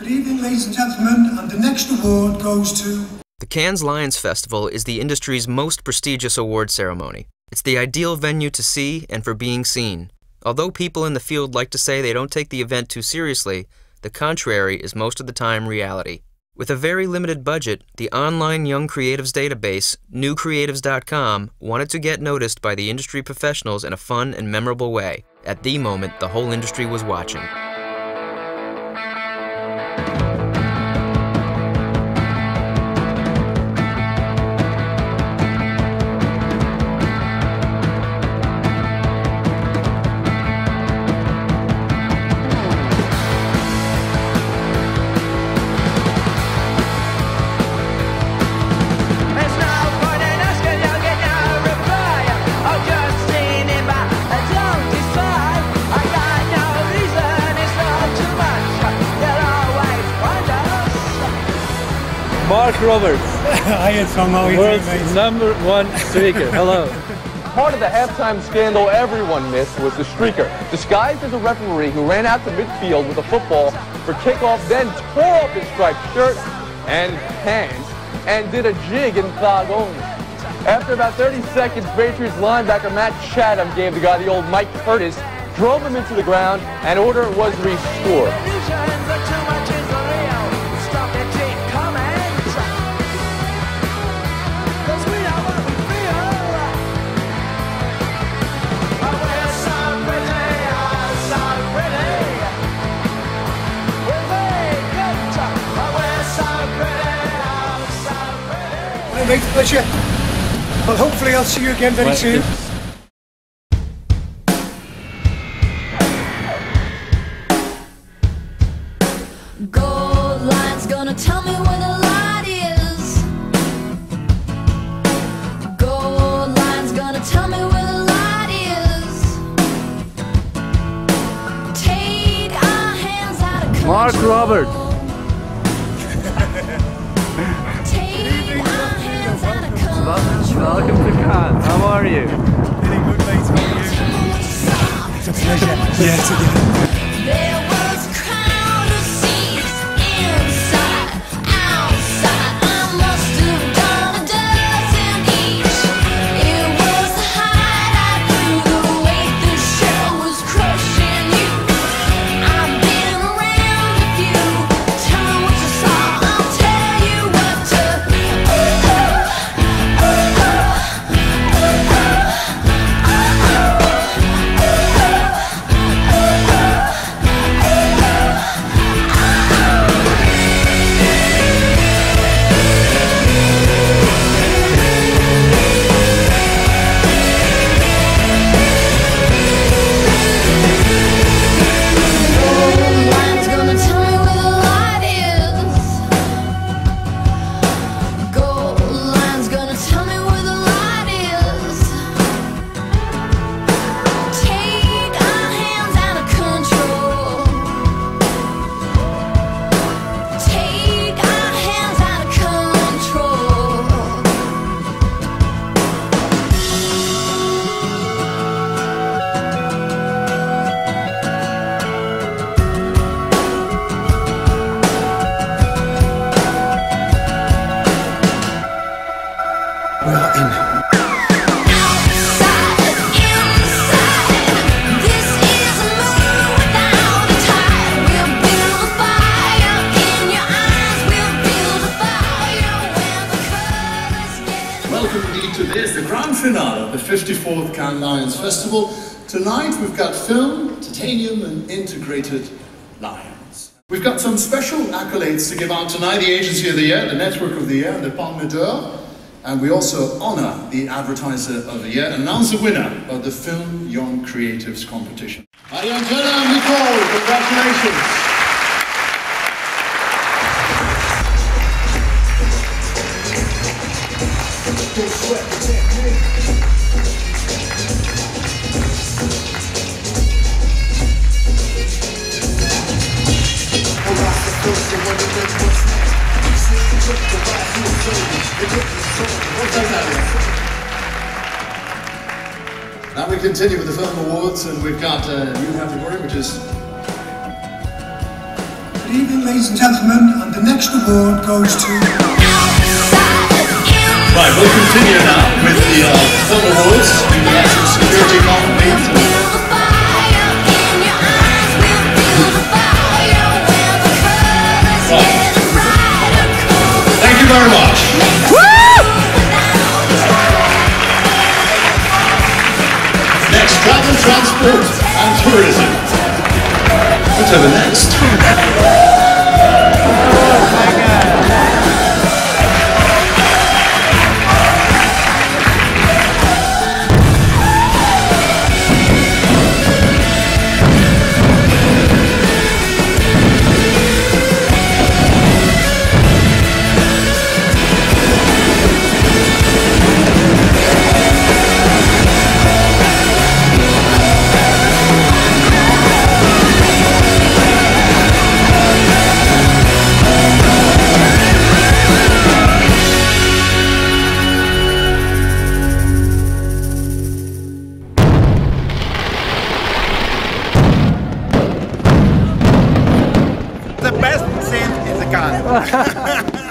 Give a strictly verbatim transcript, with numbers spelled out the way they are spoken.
Good evening, ladies and gentlemen, and the next award goes to... The Cannes Lions Festival is the industry's most prestigious award ceremony. It's the ideal venue to see and for being seen. Although people in the field like to say they don't take the event too seriously, the contrary is most of the time reality. With a very limited budget, the online Young Creatives database, new creatives dot com, wanted to get noticed by the industry professionals in a fun and memorable way. At the moment, the whole industry was watching. Mark Roberts, Hi, Tom. How are you world's doing, mate? number one streaker. Hello. Part of the halftime scandal everyone missed was the streaker, disguised as a referee who ran out to midfield with a football for kickoff, then tore off his striped shirt and pants and did a jig in thigh only. After about thirty seconds, Patriots linebacker Matt Chatham gave the guy the old Mike Curtis, drove him into the ground, and order was restored. Mate, pleasure. Well, hopefully I'll see you again very Well, soon. Gold line's gonna tell me where the light is. Gold line's gonna tell me where the light is. Take our hands out of control. Mark Roberts. Welcome to Cannes. How are you? Very good, mate. How are you? It's a pleasure. Yeah, together. There was a crowd of seats inside, outside. I must have done a dozen each. It was the highlight through the way the show was crushing you. I've been around a few. Tell me what you saw. I'll tell you what to. Line's gonna tell me where the light is. Gold line's gonna tell me where the light is. Take our hands out of control. Take our hands out of control. We are in. Outside, inside, this is a moon without a tide. We'll build a fire in your eyes. We'll build a fire when the colors get. Welcome indeed to this, the grand finale of the fifty-fourth Cannes Lions Festival. Tonight we've got film, titanium and integrated lions. We've got some special accolades to give out tonight, the Agency of the Year, the Network of the Year and the Palme d'Or. And we also honour the Advertiser of the Year and announce the winner of the Film Young Creatives competition. Ariangela and Nicole, congratulations. Now we continue with the Film Awards, and we've got a new category, which is... Good Good evening, ladies and gentlemen, and the next award goes to... Right, we'll continue now with the uh, film awards, the National Security Company. Thank you very much. Next, travel, transport and tourism. Whatever next. The best scene in the car.